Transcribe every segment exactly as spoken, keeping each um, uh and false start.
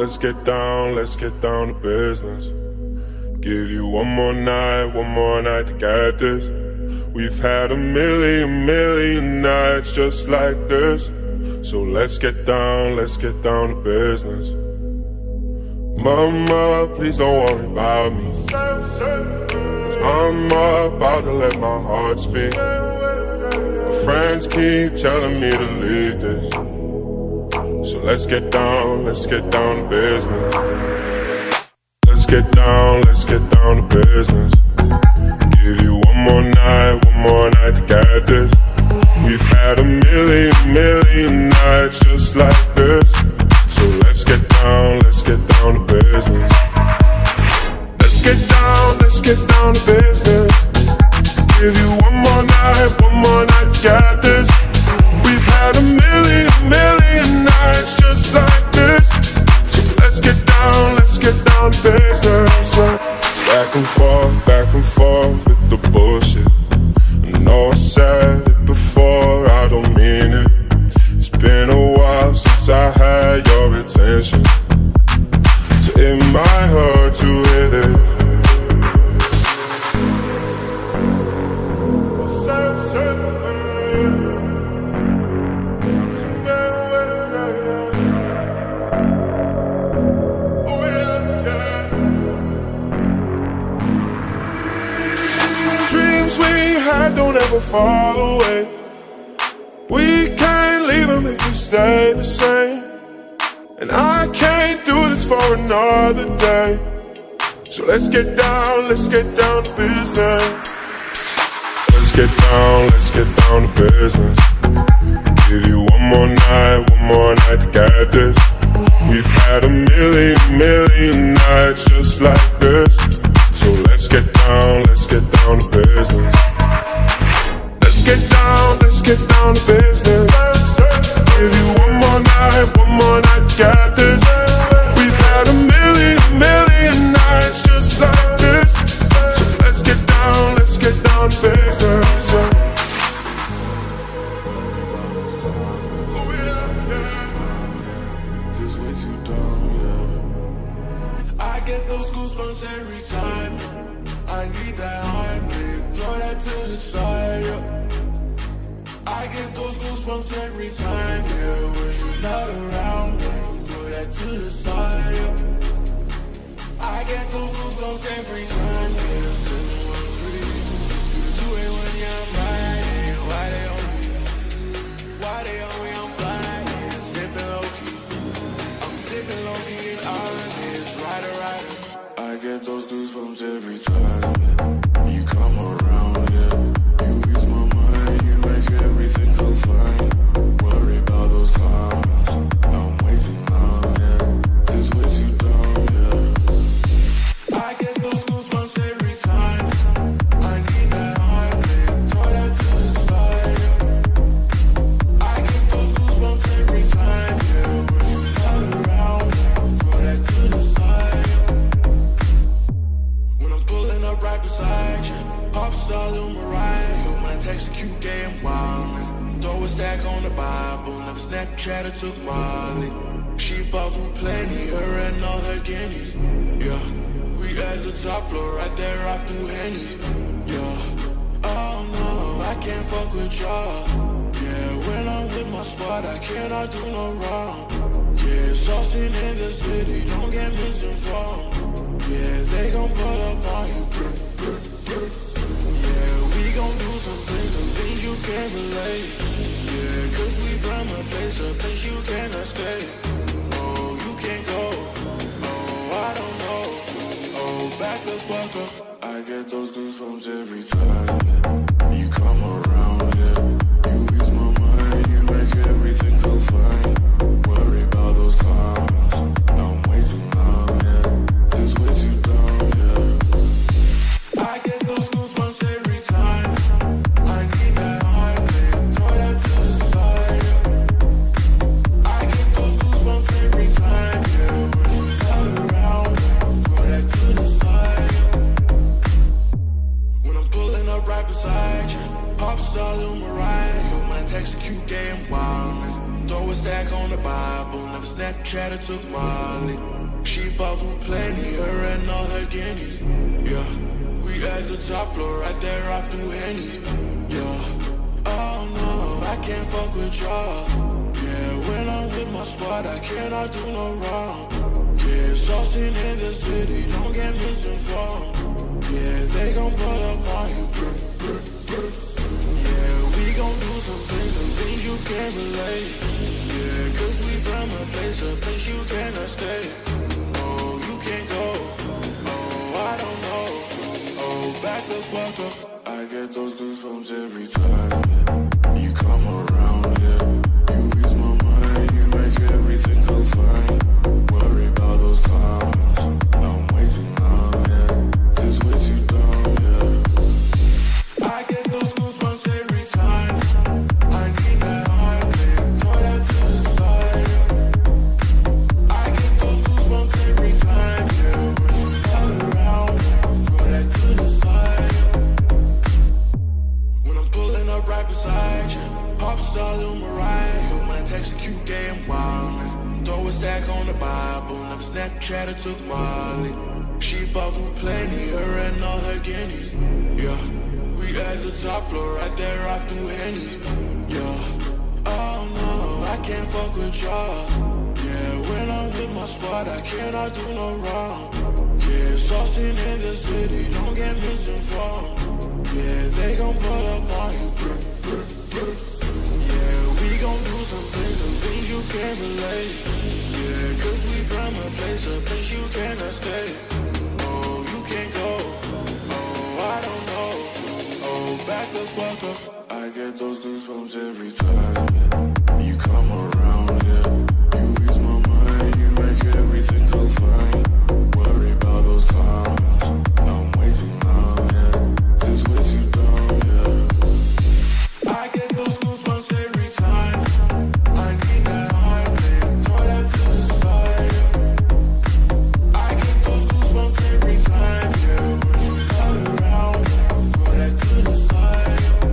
Let's get down, let's get down to business. Give you one more night, one more night to get this. We've had a million, million nights just like this. So let's get down, let's get down to business. Mama, please don't worry about me, 'cause I'm about to let my heart speak. My friends keep telling me to leave this. So let's get down, let's get down to business. Let's get down, let's get down to business. Give you one more night, one more night to get this. We've had a million, million nights just like this. So let's get down, let's get down to business. Let's get down, let's get down to business. Give you one more night, one more night to get this. We've had a million, million nights just like this. So let's get down, let's get down to business. So back and forth, back and forth with the bullshit. I know I said it before, I don't mean it. It's been a while since I had your attention, so it might hurt to hit it. Don't ever fall away. We can't leave them if we stay the same. And I can't do this for another day. So let's get down, let's get down to business. Let's get down, let's get down to business. Give you one more night, one more night to get this. We've had a million, million nights just like this. So let's get down, let's get down to business. Let's get down, let's get down to business. Give you one more night, one more night to get this. We've had a million, million nights just like this. So let's get down, let's get down to business. Feels way too dumb, yeah. I get those goosebumps every time. I need that Heimlich, throw that to the side, yeah. I get those goosebumps every time, yeah. When you're not around, when you throw that to the side, yeah. I get those goosebumps every time, yeah. seven one three, two eight one, yeah, I'm riding. Why they on me? Why they on me? I'm flying, sipping low-key. I'm sipping low-key and honest, rider, rider. I get those goosebumps every time, yeah. You come around, yeah. You ease my mind, you make everything feel fine. Worry about those comments, I'm way too numb, yeah. This way too dumb, yeah. I get those goosebumps every time. I need that Heimlich, throw that to the side, yeah. I get those goosebumps every time, yeah. When you're not around, throw that to the side, yeah. When I'm pulling up right beside you, pop star Lil Mariah. When I text a cute gay and wildness, throw a stack on the Bible. Never Snapchat or took Molly. She falls through plenty, her and all her guineas. Yeah, we at the top floor, right there off through Henny. Yeah, oh no, I can't fuck with y'all. Yeah, when I'm with my squad, I cannot do no wrong. Yeah, saucing in the city, don't get misinformed. Yeah, they gon' pull up on you. Brr, brr, brr. Yeah, we gon' do some things, some things you can't relate. Yeah, cause we from a place, a place you cannot stay. Oh, you can't go. Oh, I don't know. Oh, back the fuck up. I get those goosebumps every time, yeah. You come around, yeah. You ease my mind, you make everything feel fine. Worry about those comments, I'm way too numb, yeah. This way too dumb, yeah. I get those goosebumps every time. I need that Heimlich, throw that to the side, yeah. I get those goosebumps every time, yeah. When you're not around, throw that to the side, yeah. When I'm pulling up right beside you, pop star Lil Mariah. When I text a cute gay and wildness. Throw a stack on the Bible, never Snapchat or took Molly. She fought through plenty, her and all her guineas. Yeah, we at the top floor, right there off through Henny. Yeah, oh no, I can't fuck with y'all. Yeah, when I'm with my squad, I cannot do no wrong. Yeah, saucing in the city, don't get misinformed. Yeah, they gon' pull up on you. Brr, brr, brr. Yeah, we gon' do some things, some things you can't relate. Yeah, cause we from a place, a place you cannot stay. Oh, you can't go. Oh, I don't know. Oh, back the fuck up. I get those goosebumps every time, yeah. You come around, yeah. You ease my mind, you make everything feel fine. Worry about those comments, I'm way too numb, yeah. This way too dumb, yeah. I get those goosebumps every time. I need that heartbeat, throw that to the side, yeah. I get those goosebumps every time, yeah. When you all around, throw that to the side, yeah. When I'm pulling up right beside you, pop star Lil Mariah. When I text a cute gay and wildness, throw a stack on the Bible, never Snapchat or took Molly. She fought through plenty, her and all her guineas. Yeah, we at the top floor, right there off through Henny. Yeah, oh no, I can't fuck with y'all. Yeah, when I'm with my squad, I cannot do no wrong. Yeah, saucing in the city, don't get misinformed. Yeah, they gon' pull up on you. Brr, brr, brr. Yeah, we gon' do some things, some things you can't relate. Yeah, cause we from a place, a place you cannot stay. Oh, you can't go. Oh, I don't know. Oh, back the fuck up. I get those goosebumps every time, yeah. You come around, yeah. You ease my mind, you make everything feel fine. Worry about those comments, I'm way too numb, yeah. This way too dumb, yeah. I get those goosebumps every time. I need that heartbeat, throw that to the side, yeah. I get those goosebumps every time, yeah. When you all around, throw that to the side, yeah.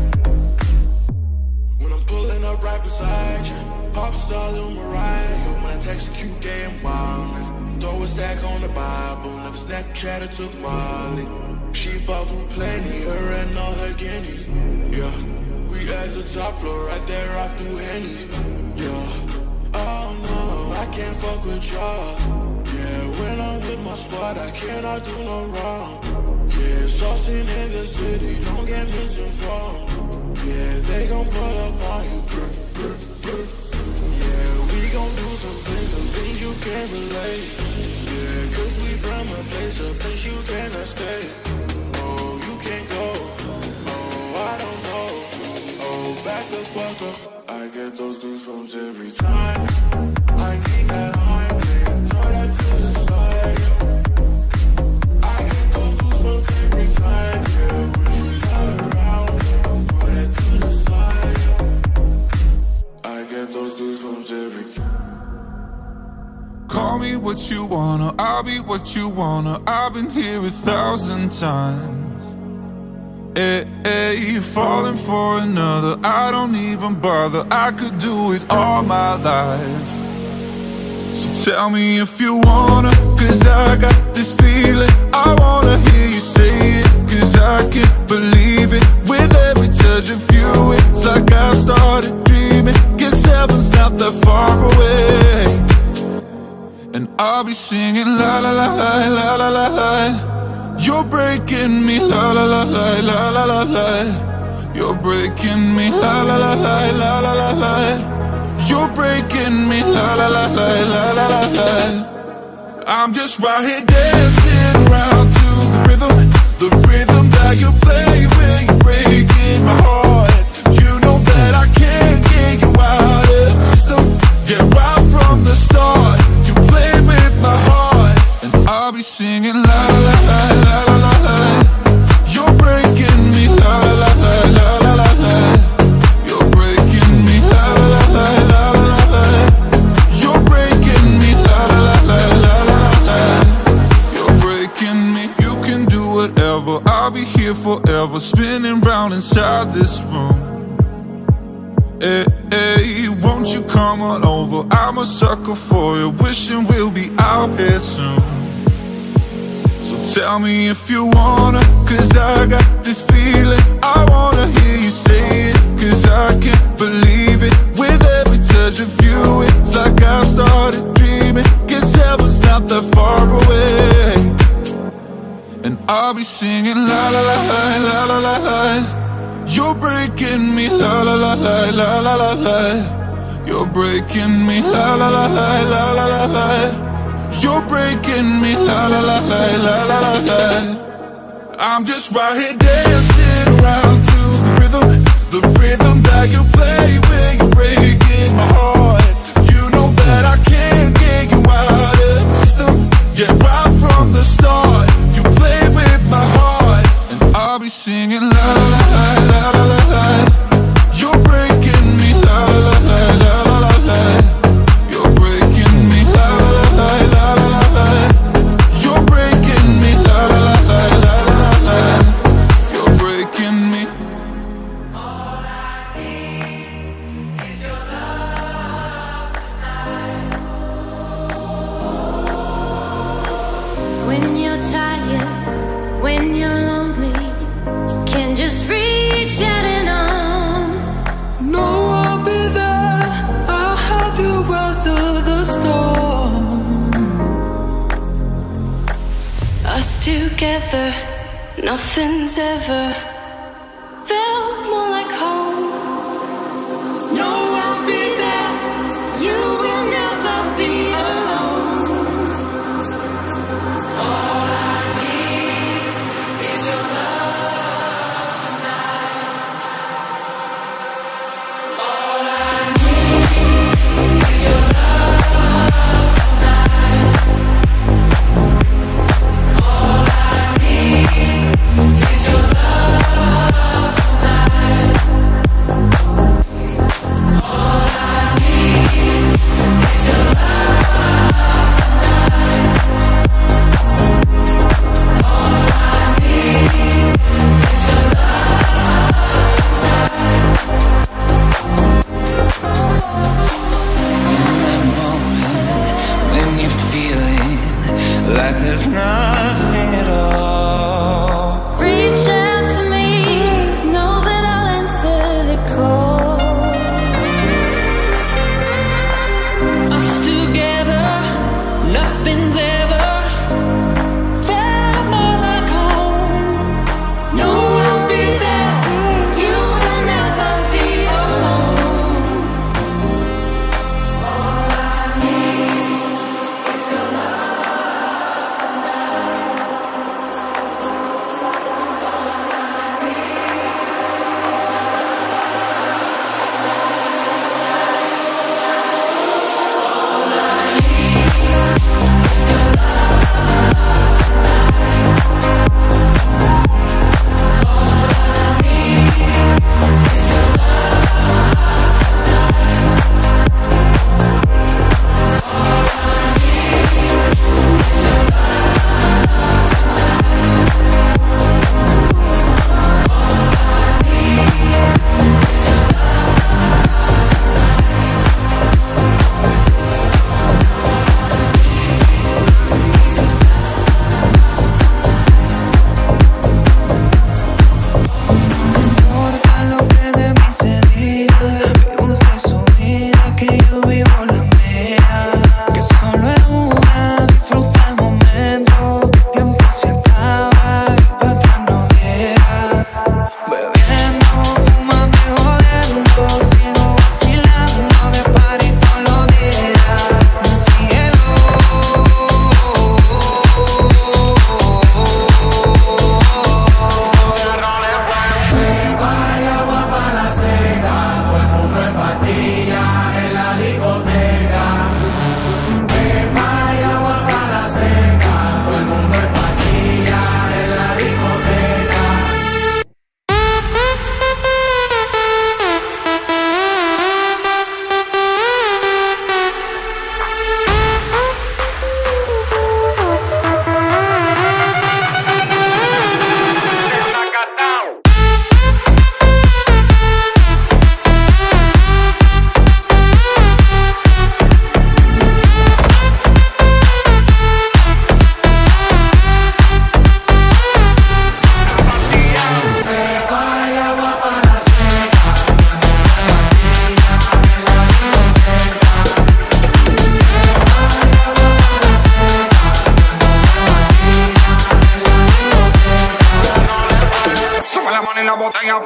When I'm pulling up right beside you, pop star Lil Mariah. When I text a cute gay and wildness, throw a stack on the Bible, never Snapchat or took Molly. She fought through plenty, her and all her guineas. Yeah, we at the top floor, right there off through Henny. Yeah, oh no, I can't fuck with y'all. Yeah, when I'm with my squad, I cannot do no wrong. Yeah, saucing in the city, don't get misinformed. Yeah, they gon' pull up on you. Brr, brr, brr. Yeah, we gon' do some things, some things you can't relate. Yeah, cause we from a place, a place you cannot stay. Oh, you can't go. Oh, I don't know. Oh, back the fuck up. I get those goosebumps every time. I need that heartbeat, throw that to the side, yeah. I get those goosebumps every time, yeah. When you all around, throw that to the side, yeah. I get those goosebumps every time. Call me what you wanna, I'll be what you wanna. I've been here a thousand times. Hey, hey, falling for another, I don't even bother. I could do it all my life. So tell me if you wanna, cause I got this feeling. I wanna hear you say it, cause I can't believe it. With every touch of you, it's like I've started dreaming. Guess heaven's not that far away. And I'll be singing la la la la la la la la. You're breaking me la la la la la la la la. You're breaking me la la la la la la la la. You're breaking me la la la la la la la la. I'm just right here dancing around to the rhythm, the rhythm that you play when you're breaking my heart. You know that I can't get you out of the system. Yeah, right from the start. Play with my heart, and I'll be singing la la la la la la la. You're breaking me la la la la la la la. You're breaking me la la la la la la la. You're breaking me la la la la la la la. You're breaking me. You can do whatever. I'll be here forever, spinning round inside this room. Hey, hey, won't you come on over? I'm a sucker for you, wishing we'll be out here soon. So tell me if you wanna, cause I got this feeling. I wanna hear you say it, cause I can't believe it. With every touch of you, it's like I've started dreaming. Guess heaven's not that far away. And I'll be singing la la la la la la la la. You're breaking me la la la la la la la la. You're breaking me la la la la la la la la. You're breaking me la la la la la la la la. I'm just right here dancing around to the rhythm, the rhythm that you play when you're breaking my heart. You know that I can't get you out of the system. Yeah, right from the start, you play with my heart. And I'll be singing la la la la la la la. You're breaking me la la la la la la la. You're breaking me la la la la la la la la. You're breaking me la la la la la la la. You're breaking me. All I need is your love tonight. When you're tired, when you're lonely, you can just reach out and on. No, I'll be there. I'll help you weather the storm. Us together, nothing's ever felt more like home. No, I'll be there. You will never be alone. All I need is your love tonight. All I need is your love tonight. All I need is your love.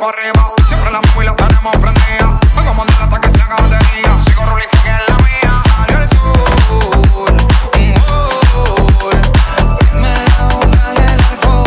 pa' arriba. Siempre la movie la tenemos prendida. Vengo a mandarla hasta que se haga batería. Sigo rolling que es la mía. Salió el sol, un gol. Primera boca y el alcohol.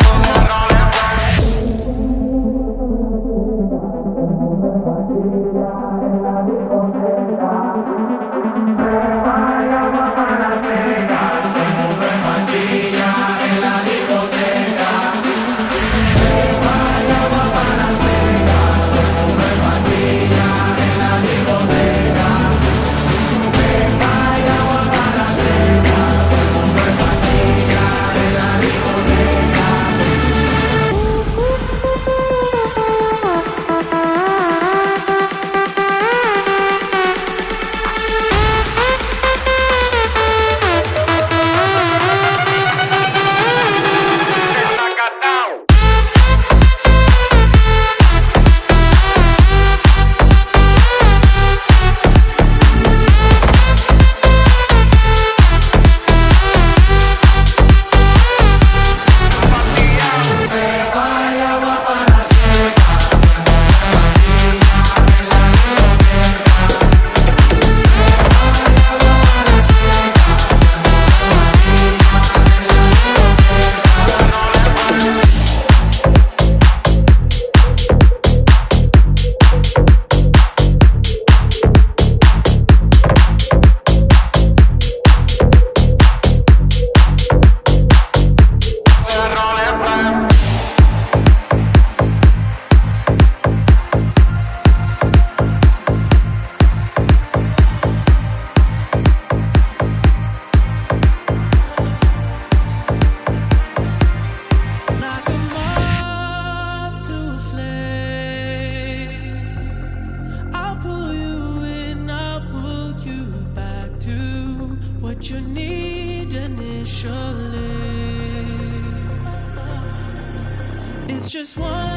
Just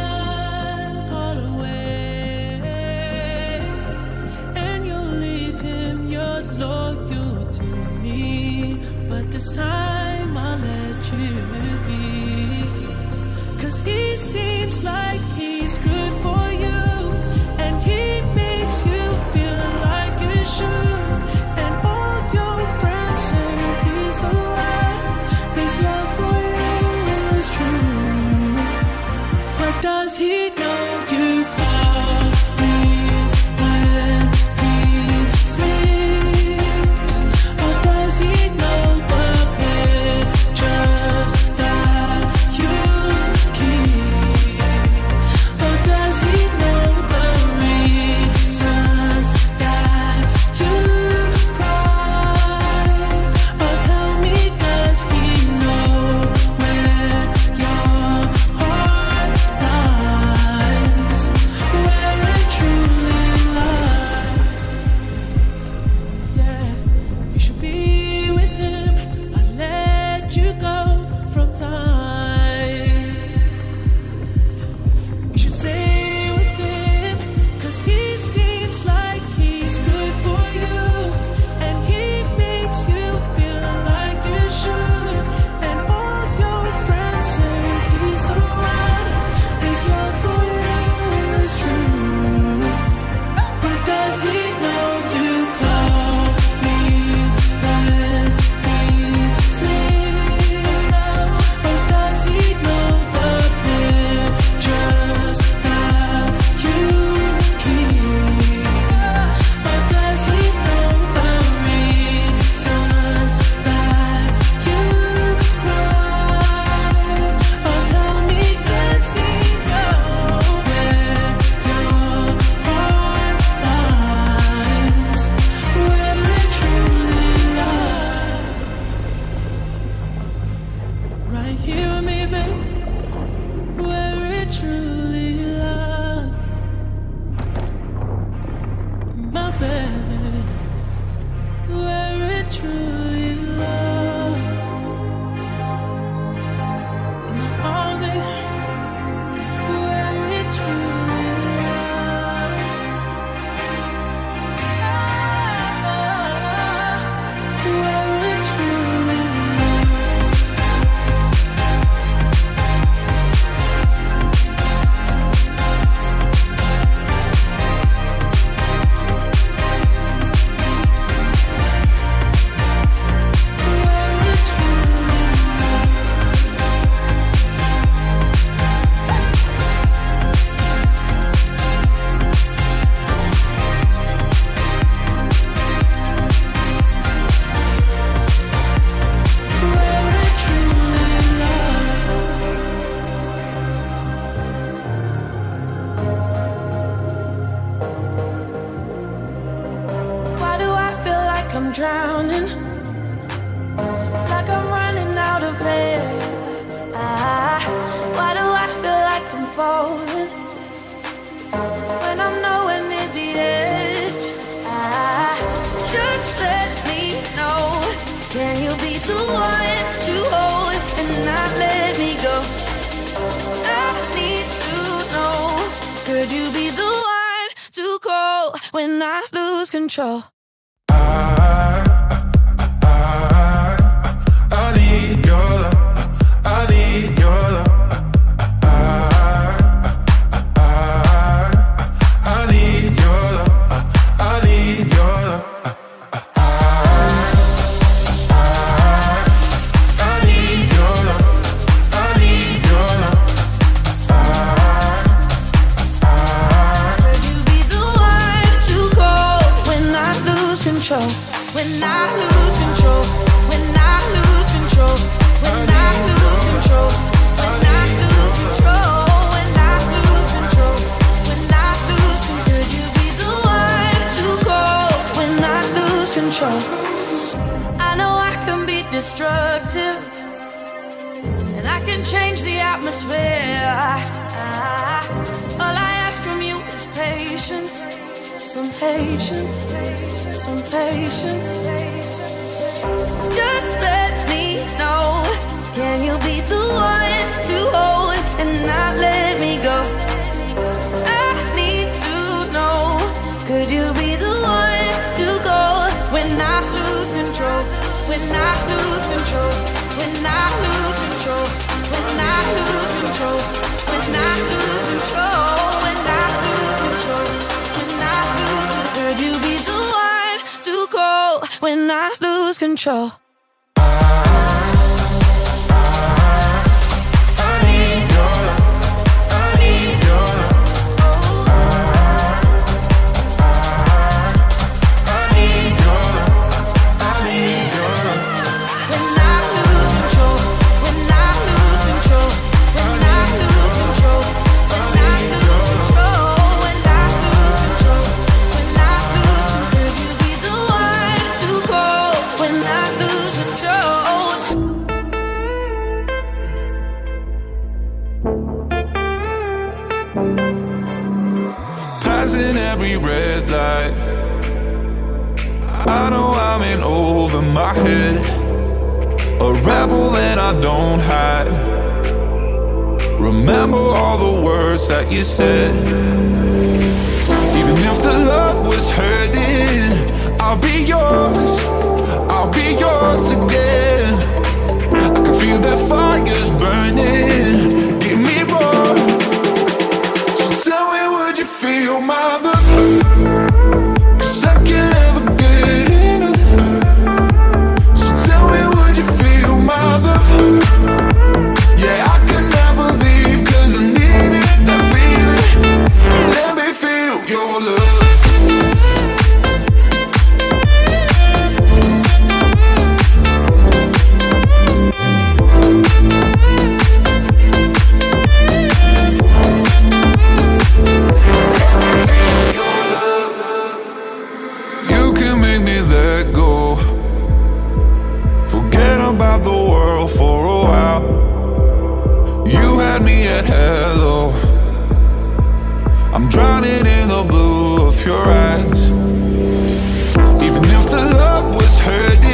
one call away, and you'll leave him. You're loyal to me, but this time I'll let you be. Cause he seems like he's good for you, and he makes you feel like you should. And all your friends say he's the one. His love for you is true. Does I'm drowning, like I'm running out of air. Ah, why do I feel like I'm falling when I'm nowhere near the edge? Ah, just let me know. Can you be the one to hold and not let me go? I need to know. Could you be the one to call when I lose control? I, I, I, I need your love. I need your love. When I lose control, when I lose control, when I lose control, when I lose control, when I lose control, when I lose control, could you be the one to call when I lose control? I know I can be destructive, and I can change the atmosphere. I, I, all I ask from you is patience. Some patience, some patience. Just let me know. Can you be the one to hold and not let me go? I need to know. Could you be the one to go when I lose control? When I lose control? When I lose control? When I lose control? When I lose control? When I lose control? Could you be the one to call when I lose control? Passing every red light, I know I'm in over my head, a rebel and I don't hide. Remember all the words that you said. Even if the love was hurting, I'll be yours, I'll be yours again. I can feel that fire's burning, give me more. So tell me, would you feel my love? 'Cause I can't ever get enough. So tell me, would you feel my love? Yeah, I could never leave 'cause I needed that feeling. Let me feel your love. About the world for a while. You had me at hello. I'm drowning in the blue of your eyes. Even if the love was hurting,